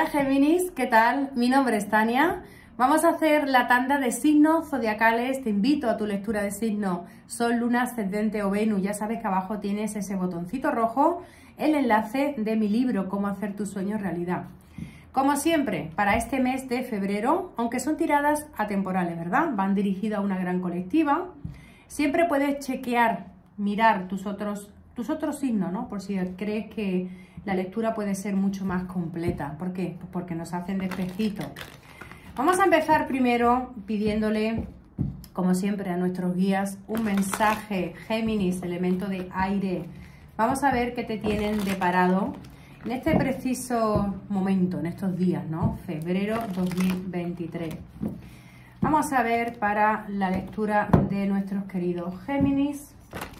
Hola Géminis, ¿qué tal? Mi nombre es Tania. Vamos a hacer la tanda de signos zodiacales. Te invito a tu lectura de signo Sol, Luna, Ascendente o Venus. Ya sabes que abajo tienes ese botoncito rojo, el enlace de mi libro Cómo hacer tus sueños realidad. Como siempre, para este mes de febrero, aunque son tiradas atemporales, ¿verdad? Van dirigidas a una gran colectiva. Siempre puedes chequear, mirar tus otros signos, ¿no? Por si crees que la lectura puede ser mucho más completa. ¿Por qué? Pues porque nos hacen de espejito. Vamos a empezar primero pidiéndole, como siempre, a nuestros guías un mensaje. Géminis, elemento de aire. Vamos a ver qué te tienen deparado en este preciso momento, en estos días, ¿no? Febrero 2023. Vamos a ver para la lectura de nuestros queridos Géminis.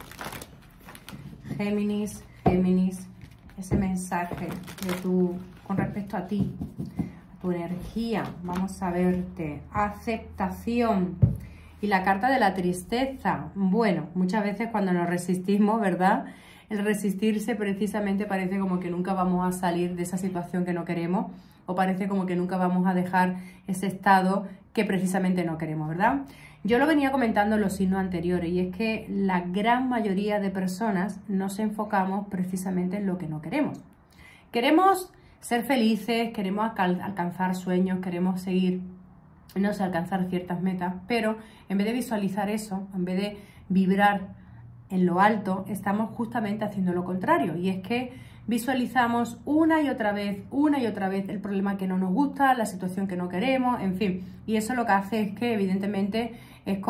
Géminis, ese mensaje con respecto a ti, a tu energía. Vamos a verte. Aceptación. Y la carta de la tristeza. Bueno, muchas veces cuando nos resistimos, ¿verdad? El resistirse precisamente parece como que nunca vamos a salir de esa situación que no queremos, o parece como que nunca vamos a dejar ese estado que precisamente no queremos, ¿verdad? Yo lo venía comentando en los signos anteriores, y es que la gran mayoría de personas nos enfocamos precisamente en lo que no queremos. Queremos ser felices, queremos alcanzar sueños, queremos seguir, no sé, alcanzar ciertas metas, pero en vez de visualizar eso, en vez de vibrar en lo alto, estamos justamente haciendo lo contrario, y es que visualizamos una y otra vez el problema que no nos gusta, la situación que no queremos, en fin, y eso lo que hace es que evidentemente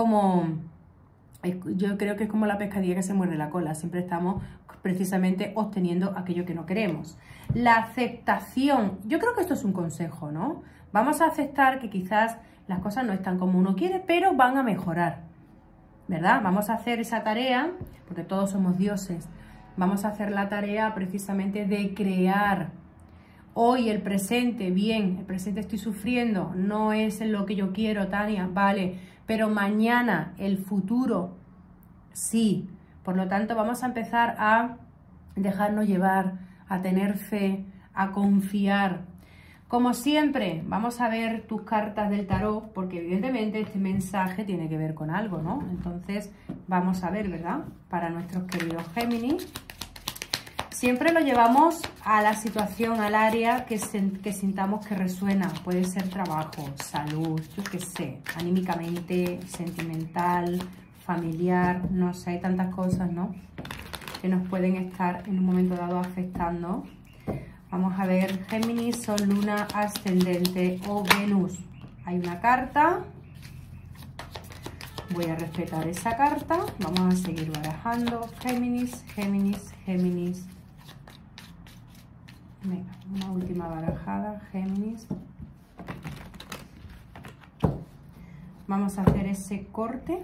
yo creo que es como la pescadilla que se muerde la cola, siempre estamos precisamente obteniendo aquello que no queremos. La aceptación, yo creo que esto es un consejo, ¿no? Vamos a aceptar que quizás las cosas no están como uno quiere, pero van a mejorar, ¿verdad? Vamos a hacer esa tarea, porque todos somos dioses. Vamos a hacer la tarea precisamente de crear. Hoy el presente, bien, el presente estoy sufriendo, no es lo que yo quiero, Tania, vale, pero mañana, el futuro, sí. Por lo tanto, vamos a empezar a dejarnos llevar, a tener fe, a confiar. Como siempre, vamos a ver tus cartas del tarot, porque evidentemente este mensaje tiene que ver con algo, ¿no? Entonces, vamos a ver, ¿verdad? Para nuestros queridos Géminis. Siempre lo llevamos a la situación, al área que sintamos que resuena. Puede ser trabajo, salud, yo qué sé, anímicamente, sentimental, familiar, no sé, hay tantas cosas, ¿no? Que nos pueden estar en un momento dado afectando. Vamos a ver Géminis, Sol, Luna, Ascendente o Venus. Hay una carta. Voy a respetar esa carta. Vamos a seguir barajando. Géminis, Géminis, Géminis. Venga, una última barajada. Géminis. Vamos a hacer ese corte.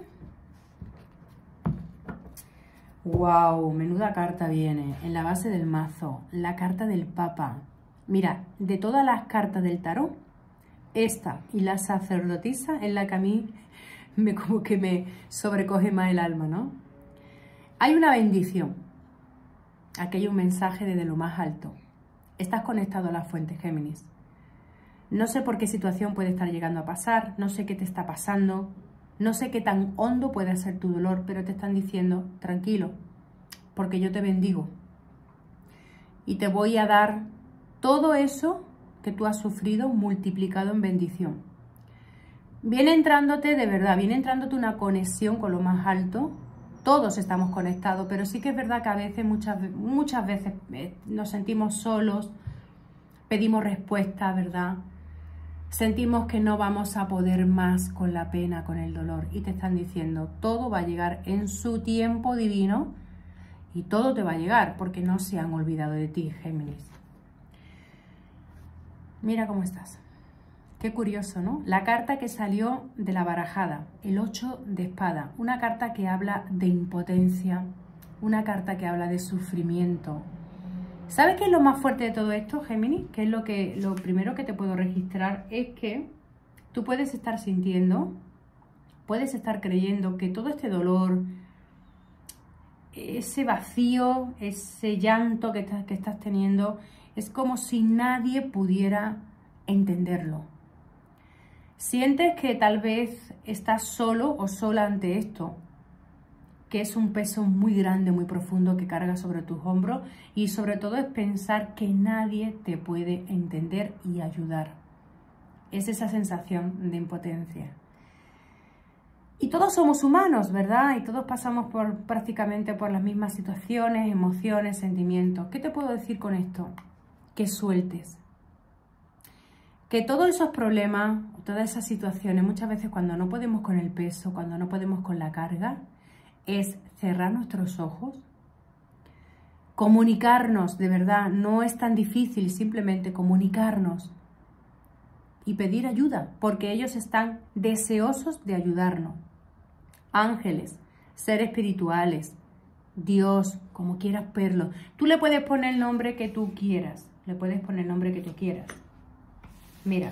¡Wow! Menuda carta viene en la base del mazo. La carta del Papa. Mira, de todas las cartas del tarot, esta y la sacerdotisa es la que a mí como que me sobrecoge más el alma, ¿no? Hay una bendición. Aquí hay un mensaje desde lo más alto. Estás conectado a la fuente, Géminis. No sé por qué situación puede estar llegando a pasar, no sé qué te está pasando, no sé qué tan hondo puede ser tu dolor, pero te están diciendo, tranquilo, porque yo te bendigo. Y te voy a dar todo eso que tú has sufrido multiplicado en bendición. Viene entrándote, de verdad, viene entrándote una conexión con lo más alto. Todos estamos conectados, pero sí que es verdad que a veces, muchas veces nos sentimos solos, pedimos respuesta, ¿verdad? Sentimos que no vamos a poder más con la pena, con el dolor. Y te están diciendo, todo va a llegar en su tiempo divino y todo te va a llegar porque no se han olvidado de ti, Géminis. Mira cómo estás. Qué curioso, ¿no? La carta que salió de la barajada, el 8 de espada. Una carta que habla de impotencia, una carta que habla de sufrimiento. ¿Sabes qué es lo más fuerte de todo esto, Géminis? Que es lo primero que te puedo registrar, es que tú puedes estar sintiendo, puedes estar creyendo que todo este dolor, ese vacío, ese llanto que estás teniendo, es como si nadie pudiera entenderlo. Sientes que tal vez estás solo o sola ante esto, que es un peso muy grande, muy profundo que carga sobre tus hombros, y sobre todo es pensar que nadie te puede entender y ayudar. Es esa sensación de impotencia. Y todos somos humanos, ¿verdad? Y todos pasamos prácticamente por las mismas situaciones, emociones, sentimientos. ¿Qué te puedo decir con esto? Que sueltes. Que todos esos problemas, todas esas situaciones, muchas veces cuando no podemos con el peso, cuando no podemos con la carga, es cerrar nuestros ojos, comunicarnos, de verdad, no es tan difícil, simplemente comunicarnos y pedir ayuda, porque ellos están deseosos de ayudarnos. Ángeles, seres espirituales, Dios, como quieras verlo. Tú le puedes poner el nombre que tú quieras, le puedes poner el nombre que tú quieras. Mira,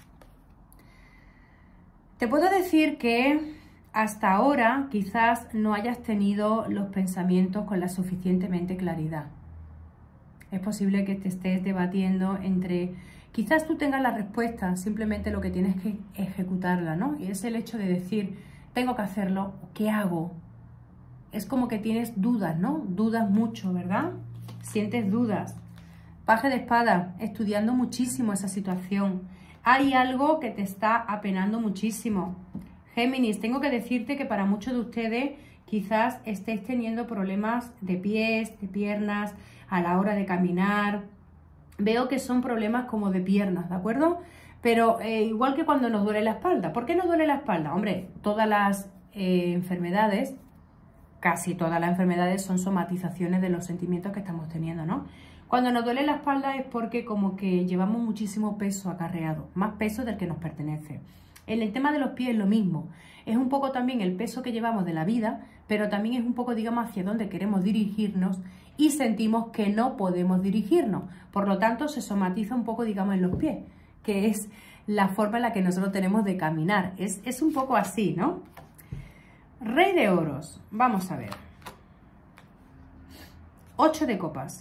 te puedo decir que hasta ahora quizás no hayas tenido los pensamientos con la suficientemente claridad. Es posible que te estés debatiendo entre, quizás tú tengas la respuesta, simplemente lo que tienes que ejecutarla, ¿no? Y es el hecho de decir, tengo que hacerlo, ¿qué hago? Es como que tienes dudas, ¿no? Dudas mucho, ¿verdad? Sientes dudas. Paje de espada, estudiando muchísimo esa situación. Hay algo que te está apenando muchísimo. Géminis, tengo que decirte que para muchos de ustedes quizás estéis teniendo problemas de pies, de piernas, a la hora de caminar. Veo que son problemas como de piernas, ¿de acuerdo? Pero igual que cuando nos duele la espalda. ¿Por qué nos duele la espalda? Hombre, todas las enfermedades, casi todas las enfermedades son somatizaciones de los sentimientos que estamos teniendo, ¿no? Cuando nos duele la espalda es porque como que llevamos muchísimo peso acarreado, más peso del que nos pertenece. En el tema de los pies es lo mismo, es un poco también el peso que llevamos de la vida, pero también es un poco, digamos, hacia dónde queremos dirigirnos y sentimos que no podemos dirigirnos. Por lo tanto, se somatiza un poco, digamos, en los pies, que es la forma en la que nosotros tenemos de caminar. Es un poco así, ¿no? Rey de oros, vamos a ver. 8 de copas.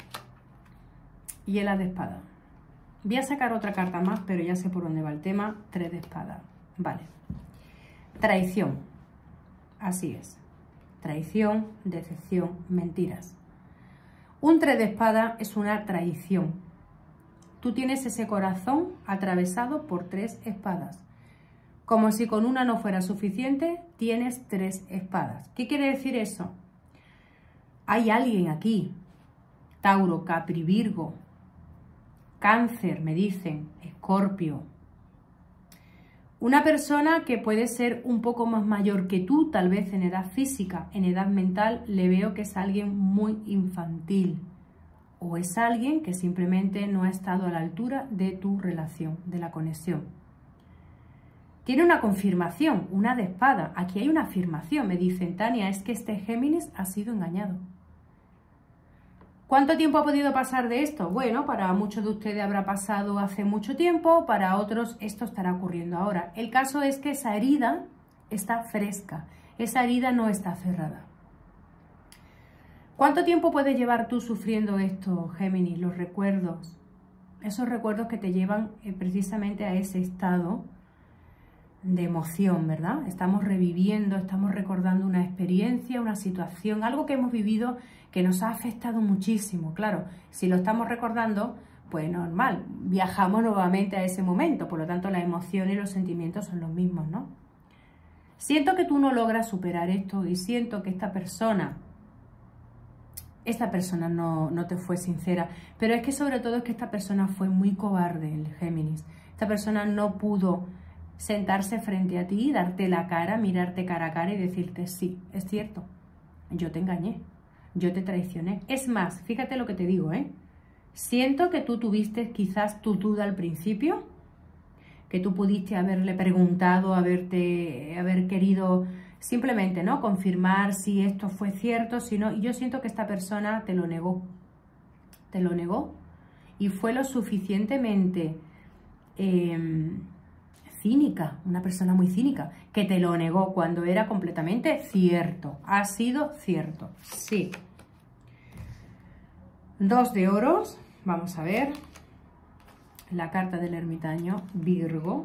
Y el as de espada. Voy a sacar otra carta más, pero ya sé por dónde va el tema. 3 de espada. Vale. Traición. Así es. Traición, decepción, mentiras. Un 3 de espada es una traición. Tú tienes ese corazón atravesado por 3 espadas. Como si con una no fuera suficiente, tienes 3 espadas. ¿Qué quiere decir eso? Hay alguien aquí. Tauro, Capri, Virgo, Cáncer, me dicen, Escorpio. Una persona que puede ser un poco más mayor que tú, tal vez en edad física, en edad mental, le veo que es alguien muy infantil. O es alguien que simplemente no ha estado a la altura de tu relación, de la conexión. Tiene una confirmación, una de espada. Aquí hay una afirmación, me dicen, Tania, es que este Géminis ha sido engañado. ¿Cuánto tiempo ha podido pasar de esto? Bueno, para muchos de ustedes habrá pasado hace mucho tiempo, para otros esto estará ocurriendo ahora. El caso es que esa herida está fresca, esa herida no está cerrada. ¿Cuánto tiempo puedes llevar tú sufriendo esto, Géminis? Los recuerdos, esos recuerdos que te llevan precisamente a ese estado de emoción, ¿verdad? Estamos reviviendo, estamos recordando una experiencia, una situación, algo que hemos vivido que nos ha afectado muchísimo. Claro, si lo estamos recordando, pues normal, viajamos nuevamente a ese momento, por lo tanto las emociones y los sentimientos son los mismos, ¿no? Siento que tú no logras superar esto y siento que esta persona no te fue sincera, pero es que sobre todo es que esta persona fue muy cobarde, el Géminis. Esta persona no pudo sentarse frente a ti, darte la cara, mirarte cara a cara y decirte, sí, es cierto, yo te engañé, yo te traicioné. Es más, fíjate lo que te digo, siento que tú tuviste quizás tu duda al principio, que tú pudiste haberle preguntado, haber querido simplemente, ¿no?, confirmar si esto fue cierto, si no, y yo siento que esta persona te lo negó y fue lo suficientemente cínica, una persona muy cínica, que te lo negó cuando era completamente cierto. Ha sido cierto, sí. 2 de oros, vamos a ver. la carta del ermitaño, Virgo.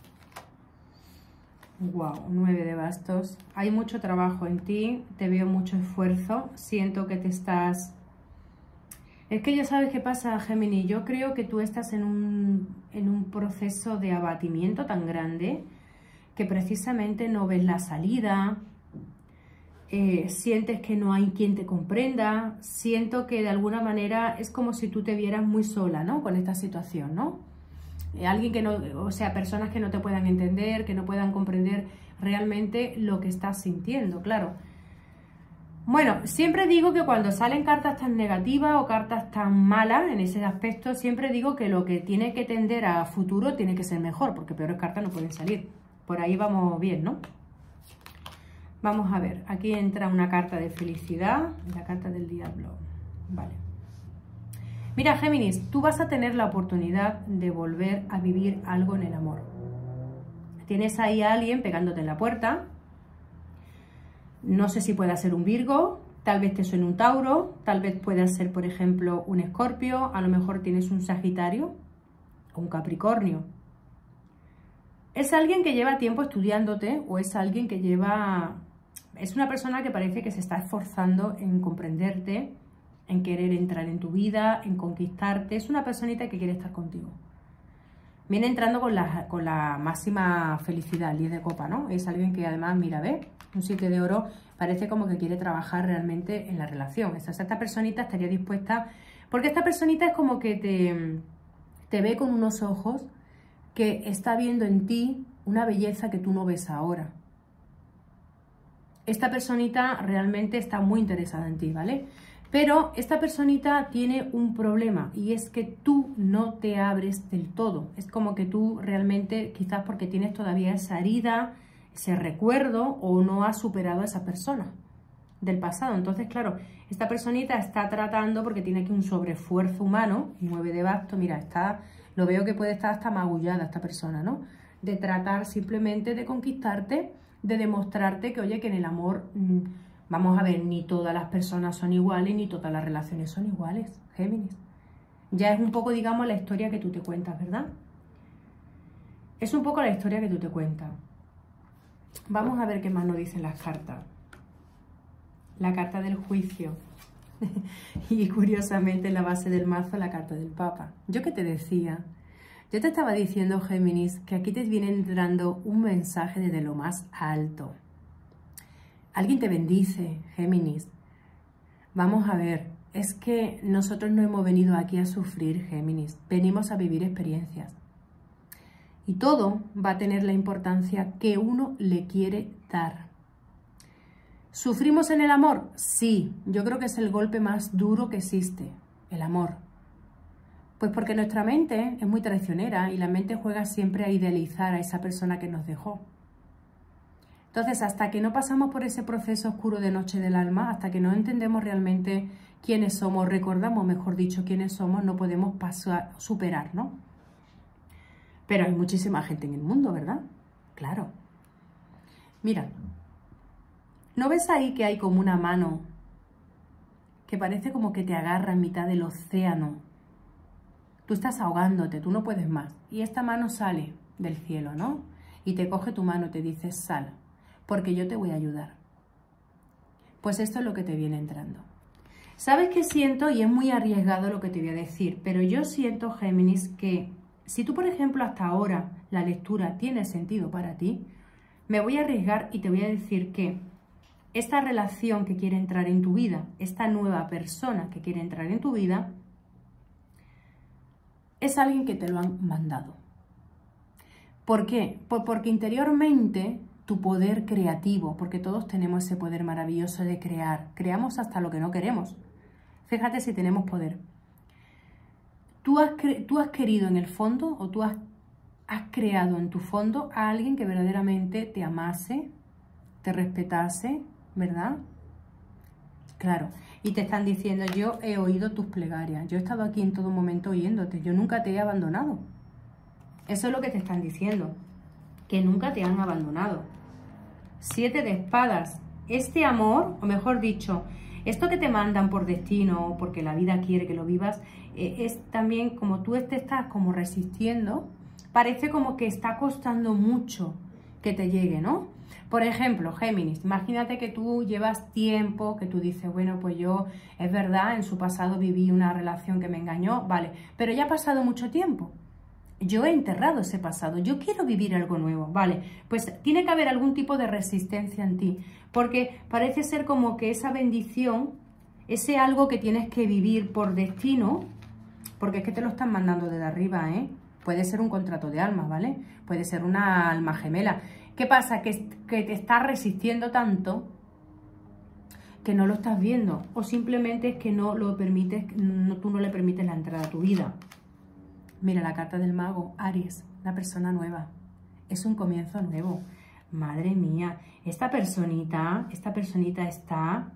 Wow, 9 de bastos. Hay mucho trabajo en ti, te veo mucho esfuerzo, siento que te estás... Es que ya sabes qué pasa, Géminis, yo creo que tú estás en un proceso de abatimiento tan grande que precisamente no ves la salida, sientes que no hay quien te comprenda, siento que de alguna manera es como si tú te vieras muy sola, ¿no? Con esta situación, ¿no? Alguien que no, o sea, personas que no te puedan entender, que no puedan comprender realmente lo que estás sintiendo, claro. Bueno, siempre digo que cuando salen cartas tan negativas o cartas tan malas en ese aspecto, siempre digo que lo que tiene que tender a futuro tiene que ser mejor, porque peores cartas no pueden salir. Por ahí vamos bien, ¿no? Vamos a ver, aquí entra una carta de felicidad, la carta del diablo. Vale. Mira, Géminis, tú vas a tener la oportunidad de volver a vivir algo en el amor. Tienes ahí a alguien pegándote en la puerta. No sé si pueda ser un Virgo, tal vez te suene un Tauro, tal vez pueda ser, por ejemplo, un Escorpio, a lo mejor tienes un Sagitario o un Capricornio. ¿Es alguien que lleva tiempo estudiándote o es alguien que lleva... Es una persona que parece que se está esforzando en comprenderte, en querer entrar en tu vida, en conquistarte? Es una personita que quiere estar contigo. Viene entrando con la máxima felicidad, el 10 de copa, ¿no? Es alguien que además, mira, ¿ves? Un 7 de oro, parece como que quiere trabajar realmente en la relación. Esta personita estaría dispuesta, porque esta personita es como que te ve con unos ojos que está viendo en ti una belleza que tú no ves ahora. Esta personita realmente está muy interesada en ti, ¿vale? Pero esta personita tiene un problema y es que tú no te abres del todo. Es como que tú realmente, quizás porque tienes todavía esa herida, ese recuerdo o no has superado a esa persona del pasado. Entonces, claro, esta personita está tratando, porque tiene aquí un sobreesfuerzo humano, 9 de bastos, mira, lo veo que puede estar hasta magullada esta persona, ¿no? De tratar simplemente de conquistarte, de demostrarte que, oye, que en el amor... Vamos a ver, ni todas las personas son iguales, ni todas las relaciones son iguales, Géminis. Ya es un poco, digamos, la historia que tú te cuentas, ¿verdad? Es un poco la historia que tú te cuentas. Vamos a ver qué más nos dicen las cartas. La carta del juicio. Y curiosamente en la base del mazo la carta del Papa. ¿Yo qué te decía? Yo te estaba diciendo, Géminis, que aquí te viene entrando un mensaje desde lo más alto. Alguien te bendice, Géminis. Vamos a ver, es que nosotros no hemos venido aquí a sufrir, Géminis. Venimos a vivir experiencias. Y todo va a tener la importancia que uno le quiere dar. ¿Sufrimos en el amor? Sí, yo creo que es el golpe más duro que existe, el amor. Pues porque nuestra mente es muy traicionera y la mente juega siempre a idealizar a esa persona que nos dejó. Entonces, hasta que no pasamos por ese proceso oscuro de noche del alma, hasta que no entendemos realmente quiénes somos, recordamos, mejor dicho, quiénes somos, no podemos superar, ¿no? Pero hay muchísima gente en el mundo, ¿verdad? Claro. Mira, ¿no ves ahí que hay como una mano que parece como que te agarra en mitad del océano? Tú estás ahogándote, tú no puedes más. Y esta mano sale del cielo, ¿no? Y te coge tu mano y te dice, sal, porque yo te voy a ayudar. Pues esto es lo que te viene entrando. ¿Sabes qué siento? Y es muy arriesgado lo que te voy a decir, pero yo siento, Géminis, que si tú, por ejemplo, hasta ahora la lectura tiene sentido para ti, me voy a arriesgar y te voy a decir que esta relación que quiere entrar en tu vida, esta nueva persona que quiere entrar en tu vida, es alguien que te lo han mandado. ¿Por qué? Porque interiormente tu poder creativo, porque todos tenemos ese poder maravilloso de crear, creamos hasta lo que no queremos. Fíjate si tenemos poder. Tú has querido en el fondo, o tú has creado en tu fondo a alguien que verdaderamente te amase, te respetase, ¿verdad? Claro, y te están diciendo, yo he oído tus plegarias, yo he estado aquí en todo momento oyéndote, yo nunca te he abandonado. Eso es lo que te están diciendo, que nunca te han abandonado. 7 de espadas. Este amor, o mejor dicho, Esto que te mandan por destino, porque la vida quiere que lo vivas, es también como tú te estás como resistiendo, parece como que está costando mucho que te llegue, ¿no? Por ejemplo, Géminis, imagínate que tú llevas tiempo, que tú dices, bueno, pues yo, es verdad, en su pasado viví una relación que me engañó, vale, pero ya ha pasado mucho tiempo. Yo he enterrado ese pasado, yo quiero vivir algo nuevo, vale, pues tiene que haber algún tipo de resistencia en ti, porque parece ser como que esa bendición, ese algo que tienes que vivir por destino, porque es que te lo están mandando desde arriba, ¿eh? Puede ser un contrato de almas, ¿vale? Puede ser una alma gemela. ¿Qué pasa? Que te estás resistiendo tanto que no lo estás viendo, o simplemente es que no lo permites, tú no le permites la entrada a tu vida. Mira la carta del mago, Aries, la persona nueva. Es un comienzo nuevo. Madre mía, esta personita está,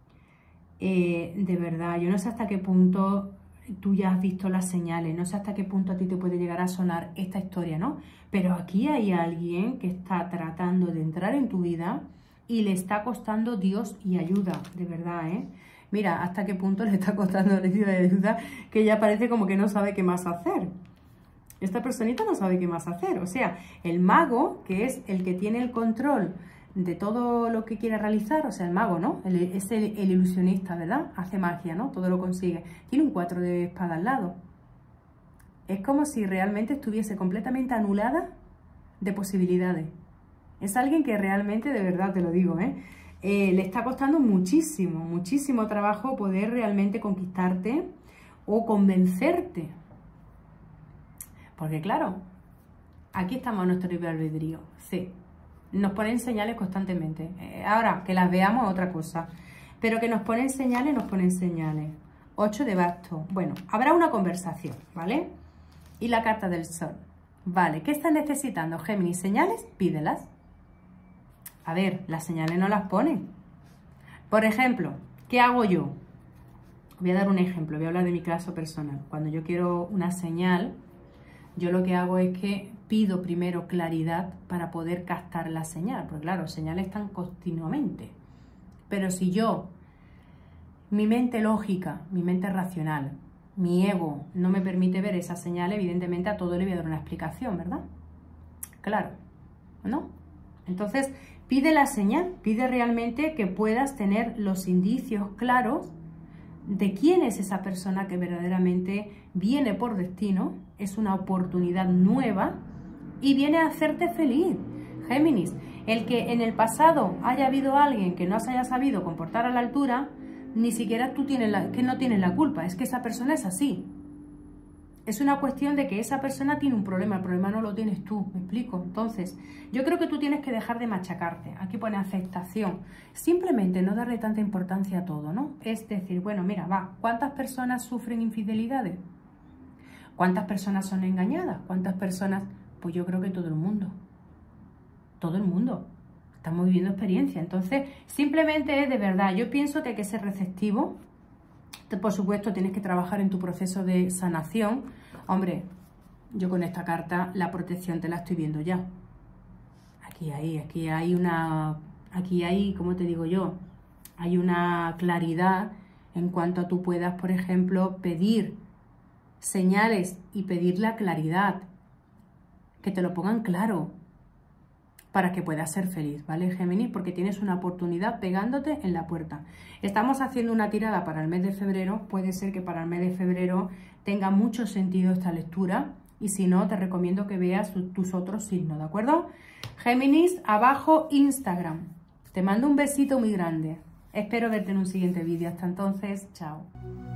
de verdad, yo no sé hasta qué punto tú ya has visto las señales, no sé hasta qué punto a ti te puede llegar a sonar esta historia, ¿no? Pero aquí hay alguien que está tratando de entrar en tu vida y le está costando Dios y ayuda, de verdad, ¿eh? Mira hasta qué punto le está costando Dios y ayuda, que ya parece como que no sabe qué más hacer. Esta personita no sabe qué más hacer. O sea, el mago, que es el que tiene el control de todo lo que quiere realizar, o sea, el mago, ¿no? Es el ilusionista, ¿verdad? Hace magia, ¿no? Todo lo consigue. Tiene un 4 de espada al lado. Es como si realmente estuviese completamente anulada de posibilidades. Es alguien que realmente, de verdad te lo digo, le está costando muchísimo, muchísimo trabajo poder realmente conquistarte o convencerte. Porque claro, aquí estamos a nuestro libre albedrío, sí. Nos ponen señales constantemente. Ahora, que las veamos es otra cosa. Pero que nos ponen señales, nos ponen señales. 8 de bastos. Bueno, habrá una conversación, ¿vale? Y la carta del sol. Vale, ¿qué estás necesitando, Géminis? ¿Señales? Pídelas. A ver, las señales no las ponen. Por ejemplo, ¿qué hago yo? Voy a dar un ejemplo, voy a hablar de mi caso personal. Cuando yo quiero una señal, yo lo que hago es que pido primero claridad para poder captar la señal. Porque claro, señales están continuamente. Pero si yo, mi mente lógica, mi mente racional, mi ego no me permite ver esa señal, evidentemente a todo le voy a dar una explicación, ¿verdad? Claro, ¿no? Entonces, pide la señal, pide realmente que puedas tener los indicios claros de quién es esa persona que verdaderamente viene por destino, es una oportunidad nueva y viene a hacerte feliz. Géminis, el que en el pasado haya habido alguien que no se haya sabido comportar a la altura, ni siquiera tú no tienes la culpa, es que esa persona es así. Es una cuestión de que esa persona tiene un problema, el problema no lo tienes tú, ¿me explico? Entonces, yo creo que tú tienes que dejar de machacarte. Aquí pone aceptación. Simplemente no darle tanta importancia a todo, ¿no? Es decir, bueno, mira, ¿cuántas personas sufren infidelidades? ¿Cuántas personas son engañadas? ¿Cuántas personas? Pues yo creo que todo el mundo. Todo el mundo. Estamos viviendo experiencia. Entonces, simplemente es de verdad. Yo pienso que hay que ser receptivo. Por supuesto, tienes que trabajar en tu proceso de sanación. Hombre, yo con esta carta la protección te la estoy viendo ya. Aquí hay, ¿cómo te digo yo? Hay una claridad en cuanto a tú puedas, por ejemplo, pedir señales y pedir la claridad. Que te lo pongan claro para que puedas ser feliz, ¿vale, Géminis? Porque tienes una oportunidad pegándote en la puerta. Estamos haciendo una tirada para el mes de febrero. Puede ser que para el mes de febrero tenga mucho sentido esta lectura. Y si no, te recomiendo que veas tus otros signos, ¿de acuerdo? Géminis, abajo Instagram. Te mando un besito muy grande. Espero verte en un siguiente vídeo. Hasta entonces, chao.